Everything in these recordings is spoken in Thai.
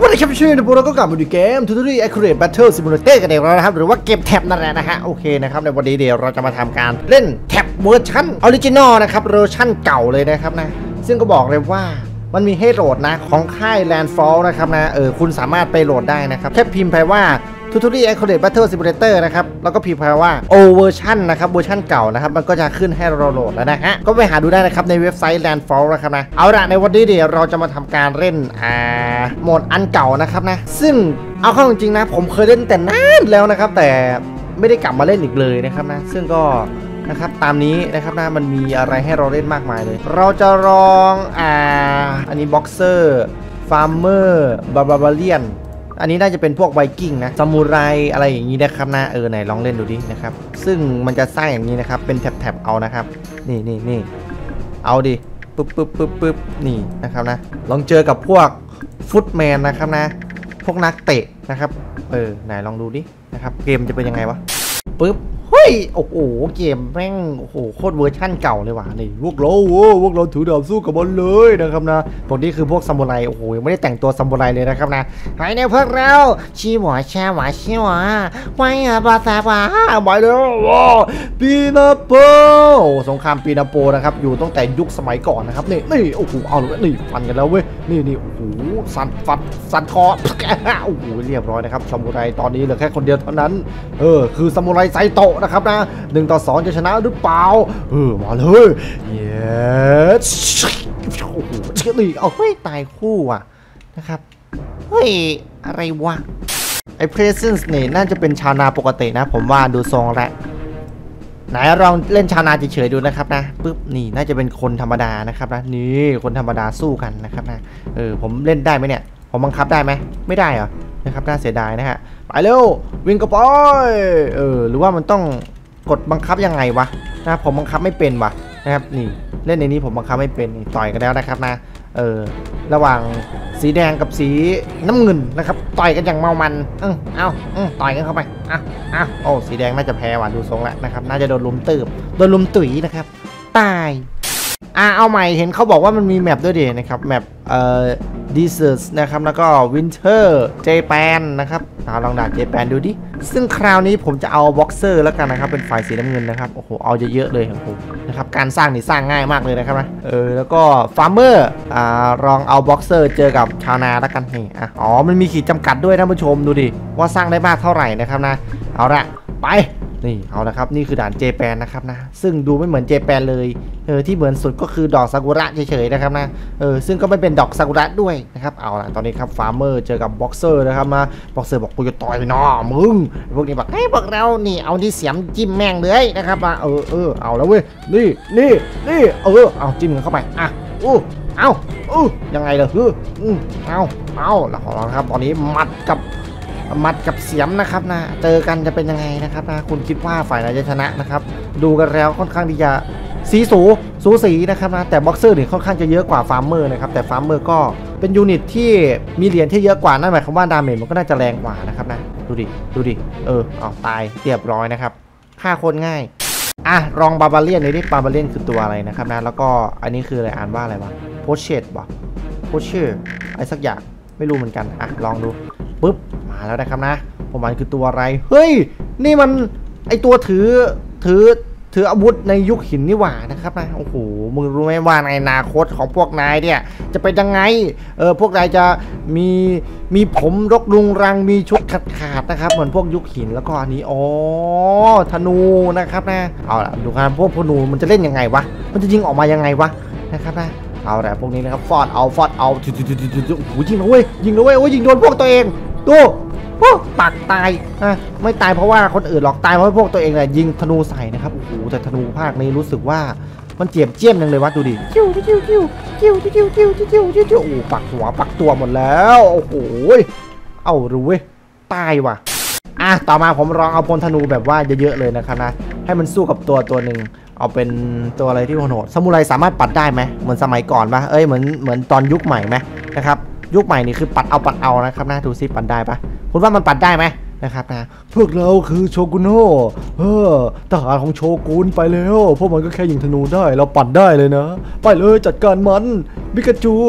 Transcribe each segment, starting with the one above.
วันนี้ครับชื่อในโปรเราก็กลับมาดูเกม Totally Accurate Battle Simulator กันเองแล้วนะครับหรือว่าเกมแท็บนั่นแหละนะฮะโอเคนะครับในวันนี้เดี๋ยวเราจะมาทำการเล่นแท็บเวอร์ชันออริจินอลนะครับเวอร์ชันเก่าเลยนะครับนะซึ่งก็บอกเลยว่ามันมีให้โหลดนะของค่าย Landfall นะครับนะคุณสามารถไปโหลดได้นะครับแค่พิมพ์ไปว่า Totally Accurate Battle Simulator นะครับแล้วก็พิมพ์ไปว่า O version นะครับเวอร์ชันเก่านะครับมันก็จะขึ้นให้เราโหลดแล้วนะฮะก็ไปหาดูได้นะครับในเว็บไซต์ Landfall นะครับนะเอาละในวันนี้เดี๋ยวเราจะมาทำการเล่นโหมดอันเก่านะครับนะซึ่งเอาเข้าจริงๆนะผมเคยเล่นแต่นานแล้วนะครับแต่ไม่ได้กลับมาเล่นอีกเลยนะครับนะซึ่งก็นะครับตามนี้นะครับนะมันมีอะไรให้เราเล่นมากมายเลยเราจะลองอันนี้บ็อกเซอร์ฟาร์มเมอร์บาบาเลียนอันนี้น่าจะเป็นพวกไวกิ้งนะซามูไรอะไรอย่างนี้นะครับนะไหนลองเล่นดูดินะครับซึ่งมันจะสร้างอย่างนี้นะครับเป็นแถบๆเอานะครับนี่เอาดิปึ๊บนี่นะครับนะลองเจอกับพวกฟุตแมนนะครับนะพวกนักเตะนะครับไหนลองดูดินะครับเกมจะเป็นยังไงวะปึ๊บเฮ้ยโอ้โหเกมแม่งโอ้โหโคตรเวอร์ชั่นเก่าเลยว่ะนี่พวกเราถือดาบสู้กับมันเลยนะครับนะพวกนี้คือพวกซามูไรโอ้โหยังไม่ได้แต่งตัวซามูไรเลยนะครับนะไอ้เนี่ยพวกเราชีหวาชาหวาชีหวาไม่บาซาบาไปแล้วปีนาโปสงครามปีนาโปนะครับอยู่ตั้งแต่ยุคสมัยก่อนนะครับนี่โอ้โหเอาเลยนี่ฟันกันแล้วเว้ยนี่โอ้โหสันคอโอ้โหเรียบร้อยนะครับซามูไรตอนนี้เหลือแค่คนเดียวเท่านั้นคือซามูไรไซโตะนะครับนะ1-2จะชนะหรือเปล่ามาเลยเย้โอ้โหนี่เอาเฮ้ยตายคู่อ่ะนะครับเฮ้ยอะไรวะไอ้ Presence นี่น่าจะเป็นชาวนาปกตินะผมว่าดูทรงแล้วไหนลองเล่นชาวนาเฉยๆดูนะครับนะปึ๊บนี่น่าจะเป็นคนธรรมดานะครับนะนี่คนธรรมดาสู้กันนะครับนะผมเล่นได้ไหมเนี่ยผมบังคับได้ไหมไม่ได้เหรอนะครับน่าเสียดายนะฮะไปเร็ววิ่งกระป๋อยหรือว่ามันต้องกดบังคับยังไงวะนะผมบังคับไม่เป็นวะนะครับนี่เล่นในนี้ผมบังคับไม่เป็นต่อยกันแล้วนะครับนะระหว่างสีแดงกับสีน้ำเงินนะครับต่อยกันอย่างเมามันต่อยกันเข้าไปโอ้สีแดงน่าจะแพ้ว่ะดูทรงแล้วนะครับน่าจะโดนลุมตืบโดนลุมตุ๋ยนะครับตายเอาใหม่เห็นเขาบอกว่ามันมีแมปด้วยดินะครับแมปDesert นะครับแล้วก็ Winter Japan นะครับลองด่า Japan ดูดิซึ่งคราวนี้ผมจะเอาบ็อกเซอร์แล้วกันนะครับเป็นฝ่ายสีน้ำเงินนะครับโอ้โหเอาเยอะๆเลยครับผมนะครับการสร้างนี่สร้างง่ายมากเลยนะครับนะแล้วก็ Farmer ลองเอาบ็อกเซอร์เจอกับชาวนาแล้วกันนี่มันมีขีดจำกัดด้วยท่านผู้ชมดูดิว่าสร้างได้มากเท่าไหร่นะครับนะเอาละไปนี่เอาละครับนี่คือด่านเจแปนนะครับนะซึ่งดูไม่เหมือนเจแปนเลยที่เหมือนสุดก็คือดอกซากุระเฉยๆนะครับนะซึ่งก็ไม่เป็นดอกซากุระด้วยนะครับเอาละตอนนี้ครับฟาร์มเมอร์เจอกับบ็อกเซอร์นะครับมาบ็อกเซอร์บอกกูจะต่อยน้อมึงพวกนี้บอกพวกเรานี่เอาที่เสียมจิ้มแม่งเลยนะครับมาเอาแล้วเว้ยนี่เอาจิ้มกันเข้าไปยังไงล่ะเอาแล้วของเราครับตอนนี้มัดกับเสียมนะครับนะเจอกันจะเป็นยังไงนะครับนะคุณคิดว่าฝ่ายไหนจะชนะนะครับดูกันแล้วค่อนข้างที่จะสูสีนะครับนะแต่บ็อกเซอร์นี่ค่อนข้างจะเยอะกว่าฟาร์มเมอร์นะครับแต่ฟาร์มเมอร์ก็เป็นยูนิตที่มีเหรียญที่เยอะกว่านั่นหมายความว่าดาเมจมันก็น่าจะแรงกว่านะครับนะดูดิเอาตายเรียบร้อยนะครับฆ่าคนง่ายลองบาบาเลียนเลยดิบาบาเลียนคือตัวอะไรนะครับนะแล้วก็อันนี้คืออะไรอ่านว่าอะไรวะโพเชตบอกโพเชอร์อะไรสักอย่างไม่รู้เหมือนกันลองดูปึ๊บมาแล้วนะครับนะผมมันคือตัวอะไรเฮ้ยนี่มันไอตัวถืออาวุธในยุคหินนี่หว่านะครับนะโอ้โหมึงรู้ไหมว่าในอนาคตของพวกนายเนี่ยจะเป็นยังไงพวกนายจะมีผมรกรุงรังมีชุดขาดนะครับเหมือนพวกยุคหินแล้วก็อันนี้ธนูนะครับนะเอาล่ะดูกันพวกธนูมันจะเล่นยังไงวะมันจะยิงออกมายังไงวะนะครับนะเอาแต่พวกนี้นะครับฟอดเอาโอ้โหยิงเลยยิงโดนพวกตัวเองดูปักตายไม่ตายเพราะว่าคนอื่นหรอกตายเพราะพวกตัวเองแหละยิงธนูใส่นะครับโอ้โหแต่ธนูภาคนี้รู้สึกว่ามันเจียมจังเลยวะดูดิจิ้วโอ้ปักหัวปักตัวหมดแล้วโอ้โหเอารู้เว้ยตายว่ะต่อมาผมลองเอาพลธนูแบบว่าเยอะๆเลยนะครับนะให้มันสู้กับตัวหนึ่งเอาเป็นตัวอะไรที่โหดซามูไรสามารถปัดได้ไหมเหมือนสมัยก่อนปะเหมือนตอนยุคใหม่ไหมนะครับยุคใหม่นี่คือปัดเอานะครับนะดูซิปัดได้ปะคุณว่ามันปัดได้ไหมนะครับนะพวกเราคือโชกุโน่ทหารของโชกุนไปแล้วพวกมันก็แค่ยิงธนูได้เราปัดได้เลยนะไปเลยจัดการมันบิกาจู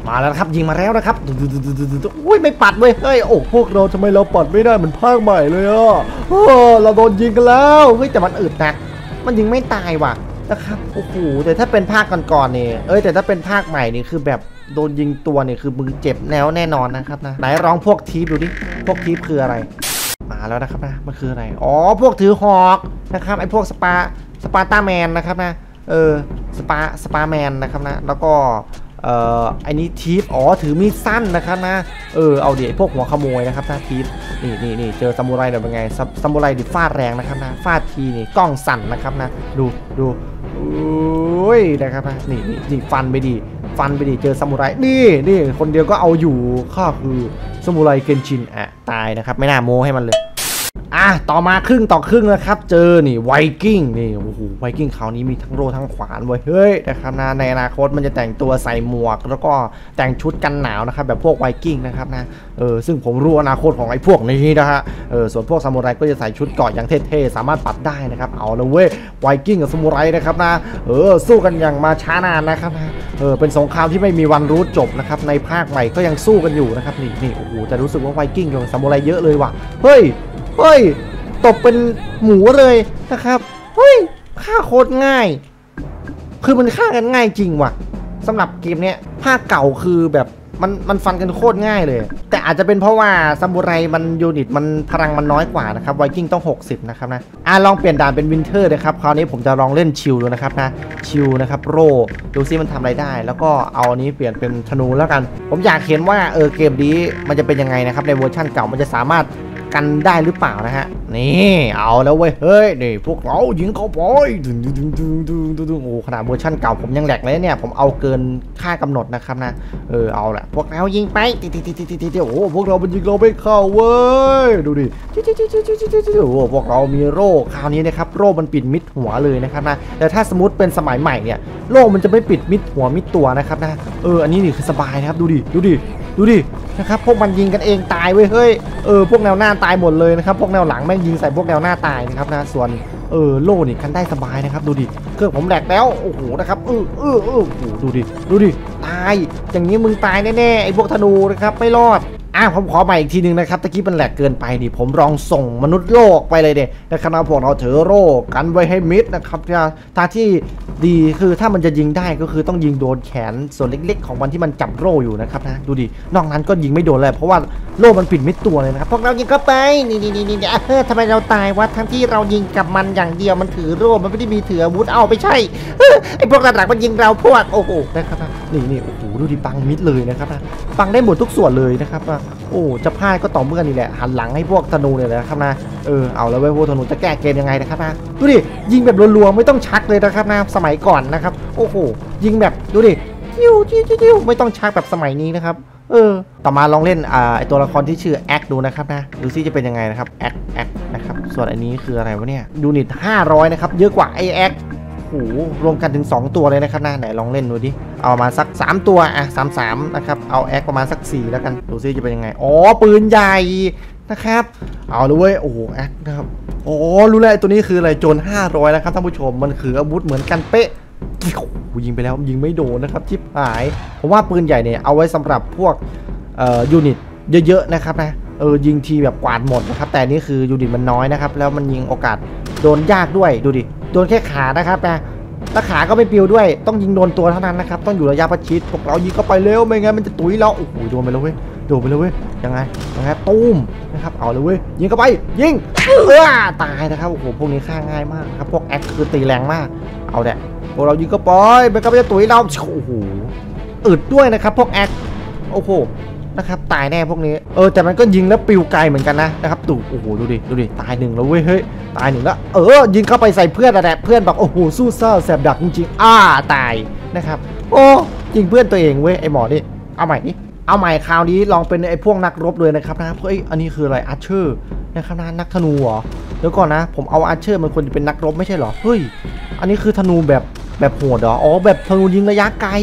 มาแล้วครับยิงมาแล้วนะครับอุ้ยไม่ปัดเว้ยเฮ้ยโอ้พวกเราทำไมเราปัดไม่ได้เหมือนภาคใหม่เลยอ่ะเราโดนยิงกันแล้วเฮ้ยแต่มันอึดนะมันยิงไม่ตายว่ะนะครับโอ้โหแต่ถ้าเป็นภาคก่อนๆนี่แต่ถ้าเป็นภาคใหม่นี่คือแบบโดนยิงตัวนี่คือมือเจ็บแน่นอนนะครับนะไหนร้องพวกทีปดูดิพวกทีปคืออะไรมาแล้วนะครับนะมันคืออะไรอ๋อพวกถือหอกนะครับไอ้พวกสปาร์ต้าแมนนะครับนะสปาแมนนะครับนะแล้วก็ไอ้นี้ทีฟถือมีดสั้นนะครับนะเอาเดี๋ยวพวกหัวขโมยนะครับนะทีฟนี่เจอซามูไรเนี่ยเป็นไงซามูไรดิฟาดแรงนะครับนะฟาดทีนี่กล้องสั่นนะครับนะดูโอ้ยนะครับนะนี่ฟันไปดิเจอซามูไรนี่คนเดียวก็เอาอยู่ข้าคือซามูไรเกนชินตายนะครับไม่น่าโม้ให้มันเลยต่อมาครึ่งต่อครึ่งนะครับเจอนี่ไวกิ้งนี่โอ้โหไวกิ้งคราวนี้มีทั้งโล่ทั้งขวานเว้ยเฮ้ยนะครับนะในอนาคตมันจะแต่งตัวใส่หมวกแล้วก็แต่งชุดกันหนาวนะครับแบบพวกไวกิ้งนะครับนะซึ่งผมรู้อนาคตของไอ้พวกนี้นะฮะส่วนพวกซามูไรก็จะใส่ชุดเกราะอย่างเท่ๆสามารถปัดได้นะครับเอาละเว้ยไวกิ้งกับซามูไรนะครับนะสู้กันอย่างมาช้านานนะครับนะเป็นสงครามที่ไม่มีวันรู้จบนะครับในภาคใหม่ก็ยังสู้กันอยู่นะครับนี่โอ้โหแต่รู้สึกว่าไวกิ้งกับซามูไรเยอะเลยว่ะเฮ้ยตบเป็นหมูเลยนะครับเฮ้ยฆ่าโคตรง่ายคือมันฆ่ากันง่ายจริงว่ะสำหรับเกมเนี้ยภาคเก่าคือแบบมันฟันกันโคตรง่ายเลยแต่อาจจะเป็นเพราะว่าซามูไรมันยูนิตมันพลังมันน้อยกว่านะครับไวกิ้งต้อง60นะครับนะลองเปลี่ยนด่านเป็นวินเทอร์นะครับคราวนี้ผมจะลองเล่นชิลดูนะครับนะชิลนะครับโรดูซิมันทำอะไรได้แล้วก็เอาอันนี้เปลี่ยนเป็นธนูแล้วกันผมอยากเห็นว่าเกมนี้มันจะเป็นยังไงนะครับในเวอร์ชั่นเก่ามันจะสามารถกันได้หรือเปล่านะฮะนี่เอาแล้วเว้ยเฮ้ยนี่พวกเรายิงเขาไปดึงโอ้ขนาดเวอร์ชันเก่าผมยังแหลกเลยเนี่ยผมเอาเกินค่ากำหนดนะครับนะเอาแหละพวกเรายิงไปโอ้พวกเราเป็นยิงเราไม่เข้าเว้ยดูดิโอ้พวกเรามีโล่คราวนี้นะครับโล่มันปิดมิดหัวเลยนะครับนะแต่ถ้าสมมติเป็นสมัยใหม่เนี่ยโล่มันจะไม่ปิดมิดหัวมิดตัวนะครับนะอันนี้นี่คือสบายนะครับดูดินะครับพวกมันยิงกันเองตายเว้ยเฮ้ยพวกแนวหน้าตายหมดเลยนะครับพวกแนวหลังแม่งยิงใส่พวกแนวหน้าตายนะครับนะส่วนโล่นี่กันได้สบายนะครับดูดิเครื่องผมแหลกแล้วโอ้โหนะครับดูดิตายอย่างนี้มึงตายแน่ๆไอ้พวกธนูนะครับไม่รอดผมขอใหม่อีกทีนึงนะครับตะกี้มันแหลกเกินไปดิผมลองส่งมนุษย์โลกไปเลยเด็นะครับพวกเราถือโล่กันไว้ให้มิดนะครับทางที่ดีคือถ้ามันจะยิงได้ก็คือต้องยิงโดนแขนส่วนเล็กๆของมันที่มันจับโล่อยู่นะครับนะดูดินอกนั้นก็ยิงไม่โดนเลยเพราะว่าโล่มันปิดมิดตัวเลยนะครับพวกเรายิงเข้าไปนี่ทำไมเราตายวะทั้งที่เรายิงกับมันอย่างเดียวมันถือโล่มันไม่ได้มีถืออาวุธไม่ใช่ไอ้พวกระดับมันยิงเราพวกโอ้โหนะครับนี่โอ้โหดูดิบังมิดเลยนะครับบังได้หมดทุกส่วนเลยนะครับจะพลาดก็ต่อเมื่อนี่แหละหันหลังให้พวกธนูเนี่ยนะครับนะเอาแล้วเว้ยพวกธนูจะแก้เกมยังไงนะครับนะดูดิยิงแบบรัวๆไม่ต้องชักเลยนะครับนะสมัยก่อนนะครับโอ้โหยิงแบบดูดิจิ้วไม่ต้องชักแบบสมัยนี้นะครับต่อมาลองเล่นไอตัวละครที่ชื่อแอคดูนะครับนะดูซิจะเป็นยังไงนะครับแอคนะครับส่วนอันนี้คืออะไรวะเนี่ยยูนิต500นะครับเยอะกว่าไอแอคโอ้โหรวมกันถึง2ตัวเลยนะครับนะไหนลองเล่นดูดิเอามาสัก3ตัว33นะครับเอาแอคประมาณสัก4แล้วกันดูซิจะเป็นยังไงปืนใหญ่นะครับเอาเลยเว้ยโอ้โหแอคนะครับรู้แล้วตัวนี้คืออะไรโจร500นะครับท่านผู้ชมมันคืออาวุธเหมือนกันเป๊ะยิงไปแล้วยิงไม่โดนนะครับชิบหายผมว่าปืนใหญ่เนี่ยเอาไว้สำหรับพวกยูนิตเยอะๆนะครับนะยิงทีแบบกวาดหมดนะครับแต่นี่คือยูนิตมันน้อยนะครับแล้วมันยิงโอกาสโดนยากด้วยดูดิโดนแค่ขานะครับนะแล้วขาก็ไม่ปิวด้วยต้องยิงโดนตัวเท่านั้นนะครับต้องอยู่ระยะประชิดพวกเรายิงเข้าไปเร็วไม่งั้นมันจะตุ๋ยเราโอ้โหโดนไปแล้วเว้ยยังไงตุ้มนะครับเอาเลยเว้ยยิงเข้าไปยิงตายนะครับโอ้โหพวกนี้ฆ่าง่ายมากครับพวกแอคคือตีแรงมากเอาแหละพวกเรายิงเข้าไปมันก็จะตุ๋ยเราโอ้โหอึดด้วยนะครับพวกแอคโอ้โหนะครับตายแน่พวกนี้แต่มันก็ยิงแล้วปิวไกลเหมือนกันนะครับตู่โอ้โหดูดิตายหนึ่งแล้วเว้ยเฮ้ยตายหนึ่งแล้วยิงเข้าไปใส่เพื่อนแหละเพื่อนแบบโอ้โหสู้ซ่าแสบดักจริงๆตายนะครับยิงเพื่อนตัวเองเว้ยไอหมอนี่เอาใหม่คราวนี้ลองเป็นไอพวกนักรบเลยนะครับนะอันนี้คืออะไรอาร์เชอร์นะครับนะนักธนูเหรอเดี๋ยวก่อนนะผมเอาอาร์เชอร์มันควรจะเป็นนักรบไม่ใช่เหรอเฮ้ยอันนี้คือธนูแบบโหดเหรอแบบธนูยิงระยะไกล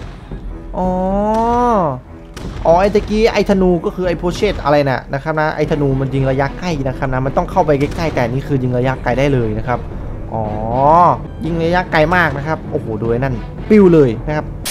ไอตะกี้ไอธนูก็คือไอโพเชตอะไรนะครับนะไอธนูมันยิงระยะใกล้นะครับนะมันต้องเข้าไปใกล้ๆแต่นี่คือยิงระยะไกลได้เลยนะครับยิงระยะไกลมากนะครับโอ้โหดูไอ้นั่นปิ้วเลยนะครับ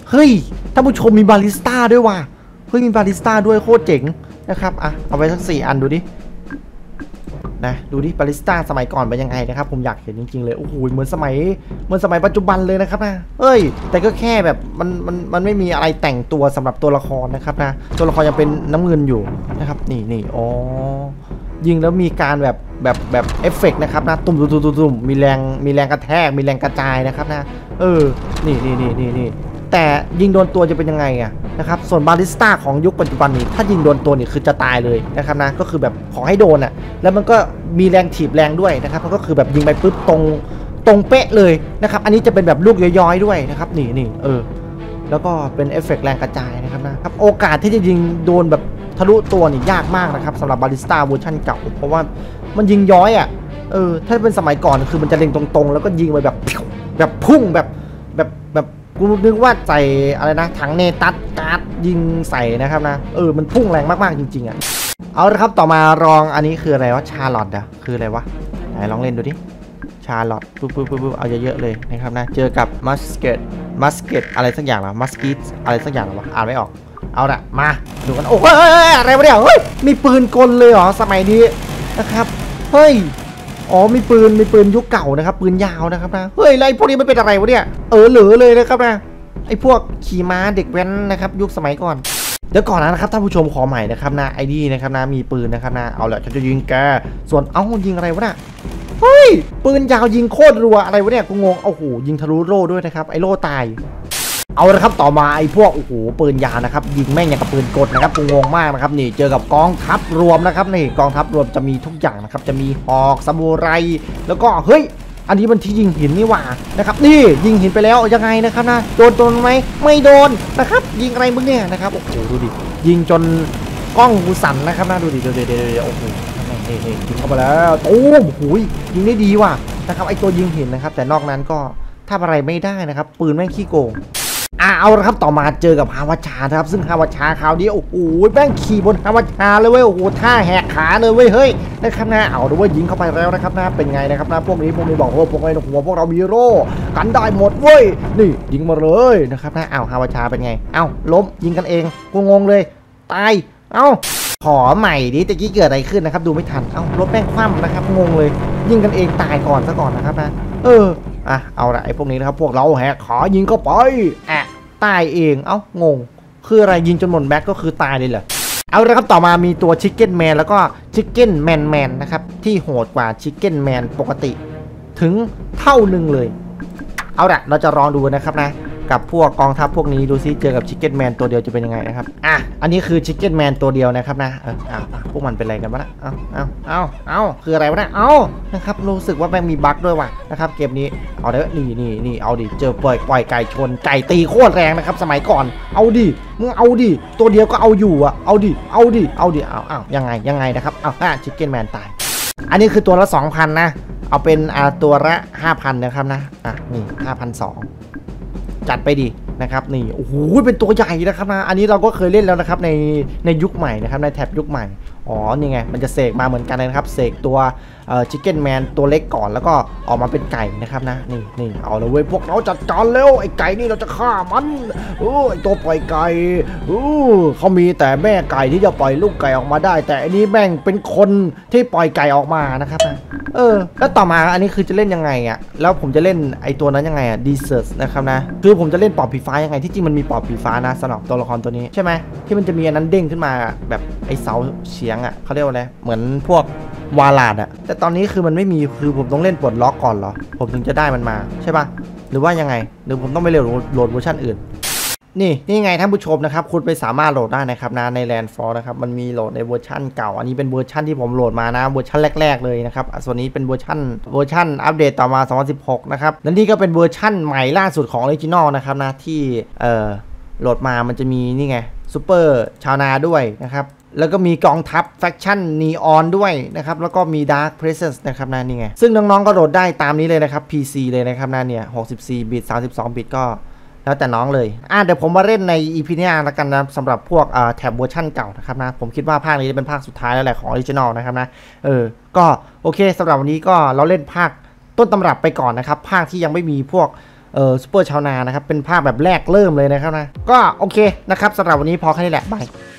เฮ้ยท่านผู้ชมมีบาริสต้าด้วยว่ะเฮ้ยมีบาริสต้าด้วยโคตรเจ๋งนะครับอ่ะเอาไปสัก4 อันดูดินะดูดิบาริสต้าสมัยก่อนเป็นยังไงนะครับผมอยากเห็นจริงๆเลยโอ้โหเหมือนสมัยปัจจุบันเลยนะครับนะเอ้ยแต่ก็แค่แบบมันไม่มีอะไรแต่งตัวสำหรับตัวละครนะครับนะตัวละครยังเป็นน้ำเงินอยู่นะครับนี่อ๋อยิงแล้วมีการแบบเอฟเฟกต์นะครับนะตุ่มมีแรงกระแทกมีแรงกระจายนะครับนะนี่แต่ยิงโดนตัวจะเป็นยังไงอะนะครับส่วนบาริสต้าของยุคปัจจุบันนี้ถ้ายิงโดนตัวนี่คือจะตายเลยนะครับนะก็คือแบบขอให้โดนอะแล้วมันก็มีแรงถีบแรงด้วยนะครับมันก็คือแบบยิงไปปุ๊บตรงเป๊ะเลยนะครับอันนี้จะเป็นแบบลูกย้อยๆด้วยนะครับนี่แล้วก็เป็นเอฟเฟกต์แรงกระจายนะครับนะครับโอกาสที่จะยิงโดนแบบทะลุตัวนี่ยากมากนะครับสำหรับบาริสต้าเวอร์ชันเก่าเพราะว่ามันยิงย้อยอะถ้าเป็นสมัยก่อนคือมันจะเล็งตรงๆแล้วก็ยิงไปแบบพุ่งแบบกูนึกว่าใส่อะไรนะถังเนตัสการ์ดยิงใส่นะครับนะมันพุ่งแรงมากๆจริงๆอ่ะเอาละครับต่อมารองอันนี้คืออะไรวะชาร์ลอตอะคืออะไรวะไหนลองเล่นดูดิชาร์ลอตปุ๊บเอาเยอะๆเลยนะครับนะเจอกับมัสเกตอะไรสักอย่างหรอมัสกิตอะไรสักอย่างหรอวะอ่านไม่ออกเอาละมาดูกันโอ้ยอะไรวะเนี่ยเฮ้ยมีปืนกลเลยเหรอสมัยนี้นะครับเฮ้ยอ๋อมีปืนยุคเก่านะครับปืนยาวนะครับนะเฮ้ยอะไรพวกนี้มันเป็นอะไรวะเนี่ยเหลือเลยนะครับนะไอ้พวกขี่ม้าเด็กแว้นนะครับยุคสมัยก่อนเดี๋ยวก่อนนะครับท่านผู้ชมขอใหม่นะครับนะไอดีนะครับนะมีปืนนะครับนะเอาละฉันจะยิงแกส่วนยิงอะไรวะเนี่ยเฮ้ยปืนยาวยิงโคตรรัวอะไรวะเนี่ยกูงงโอ้โหยิงทะลุโล่ด้วยนะครับไอโล่ตายเอาละครับต่อมาไอ้พวกโอ้โหปืนยาวนะครับยิงแม่งอย่างกับปืนกลนะครับกูงงมากนะครับนี่เจอกับกองทัพรวมนะครับนี่กองทัพรวมจะมีทุกอย่างนะครับจะมีหอกซามูไรแล้วก็เฮ้ยอันนี้มันที่ยิงหินนี่หว่านะครับนี่ยิงหินไปแล้วยังไงนะครับนะโดนไหมไม่โดนนะครับยิงอะไรมึงเนี่ยนะครับโอ้โหดูดิยิงจนกล้องกูสั่นนะครับนะดูดิเดี๋ยวโอ้โหนี่ยิงเข้าไปแล้วตูมโอ้ยยิงได้ดีว่ะนะครับไอตัวยิงหินนะครับแต่นอกนั้นก็ทำอะไรไม่ได้นะครับปืนแม่งขี้โกงเอาละครับต่อมาเจอกับฮาวาชาครับซึ่งฮาวาชาคราวนี้โอ้โหแม่งขี่บนฮาวาชาเลยเว้ยโอ้โหท่าแหกขาเลยเว้ยเฮ้ยนะครับนะเอาดูว่ายิงเข้าไปแล้วนะครับนะเป็นไงนะครับนะพวกนี้บอกว่าพวกไอ้หัวพวกเรามีโร่กันได้หมดเว้ยนี่ยิงมาเลยนะครับนะฮาวาชาเป็นไงล้มยิงกันเองกูงงเลยตายขอใหม่ดิตะกี้เกิดอะไรขึ้นนะครับดูไม่ทันรถแม่งคว่ำนะครับงงเลยยิงกันเองตายก่อนซะก่อนนะครับนะเอาละไอ้พวกนี้นะครับพวกเราแหกขายิงเข้าไปตายเองงงคืออะไรยิงจนหมดแบ็คก็คือตายเลยเหรอเอาละครับต่อมามีตัวชิคเก้นแมนแล้วก็ชิคเก้นแมนนะครับที่โหดกว่าชิคเก้นแมนปกติถึงเท่านึงเลยเอาละเราจะลองดูนะครับนะกับพวกกองทัพพวกนี้ดูซิเจอกับชิคเก้นแมนตัวเดียวจะเป็นยังไงนะครับอันนี้คือชิคเก้นแมนตัวเดียวนะครับนะพวกมันเป็นอะไรกันวะนะคืออะไรวะนะนะครับรู้สึกว่าแม่งมีบั๊กด้วยว่ะนะครับเกมนี้เอาเด้อนี่เอาดิเจอปล่อยไก่ชนไก่ตีโคตรแรงนะครับสมัยก่อนเอาดิมึงเอาดิตัวเดียวก็เอาอยู่อ่ะเอาดิยังไงนะครับชิคเก้นแมนตายอันนี้คือตัวละ 2,000 นะเอาเป็นตัวละ 5,000 นะครับนะนี่ 5,200จัดไปดีนะครับนี่โอ้โหเป็นตัวใหญ่นะครับนะอันนี้เราก็เคยเล่นแล้วนะครับในยุคใหม่นะครับในแท็บยุคใหม่นี่ไงมันจะเสกมาเหมือนกันเลยนะครับเสกตัวชิคเก้นแมนตัวเล็กก่อนแล้วก็ออกมาเป็นไก่นะครับนะนี่เอาเลยเว้ยพวกเราจัดการเร็วไอ้ไก่นี่เราจะฆ่ามันไอ้ตัวปล่อยไก่เขามีแต่แม่ไก่ที่จะปล่อยลูกไก่ออกมาได้แต่อันนี้แม่งเป็นคนที่ปล่อยไก่ออกมานะครับนะแล้วต่อมาอันนี้คือจะเล่นยังไงแล้วผมจะเล่นไอ้ตัวนั้นยังไงดีเซอร์สนะครับนะคือผมจะเล่นปอบผีฟ้ายังไงที่จริงมันมีปอบผีฟ้านะสำหรับตัวละครตัวนี้ใช่ไหมที่มันจะมีอันนั้นเด้งขึ้นมาแบบไอ้เสาเฉียงเขาเรียกว่าอะไรเหมือนพวกวาลาดแต่ตอนนี้คือมันไม่มีคือผมต้องเล่นปลดล็อกก่อนเหรอผมถึงจะได้มันมาใช่ปะหรือว่ายังไงหรือผมต้องไปโหลดเวอร์ชันอื่นนี่ไงท่านผู้ชมนะครับคุณไปสามารถโหลดได้นะครับนะใน Landfall นะครับมันมีโหลดในเวอร์ชันเก่าอันนี้เป็นเวอร์ชันที่ผมโหลดมานะเวอร์ชันแรกๆเลยนะครับส่วนนี้เป็นเวอร์ชันอัปเดตต่อมา2016นะครับและนี่ก็เป็นเวอร์ชันใหม่ล่าสุดของออริจินอลนะครับนะที่โหลดมามันจะมีนี่ไงซูเปอร์ชาวนาด้วยนะครับแล้วก็มีกองทัพแฟคชั่นนีออนด้วยนะครับแล้วก็มี Dark Presence นะครับนี่ไงซึ่งน้องๆก็โหลดได้ตามนี้เลยนะครับ PC เลยนะครับเนี่ย64 บิต 32 บิตก็แล้วแต่น้องเลยเดี๋ยวผมมาเล่นใน EP หน้าแล้วกันนะสำหรับพวกแท็บเวอร์ชั่นเก่านะครับนะผมคิดว่าภาคนี้จะเป็นภาคสุดท้ายแล้วแหละของออริจินอลนะครับนะก็โอเคสำหรับวันนี้ก็เราเล่นภาคต้นตำรับไปก่อนนะครับภาคที่ยังไม่มีพวกซูเปอร์ชาวนานะครับเป็นภาคแบบแรกเริ่มเลยนะครับนะก็โอเคนะครับสำหรับวันนี้พอแค่นี้แหละบาย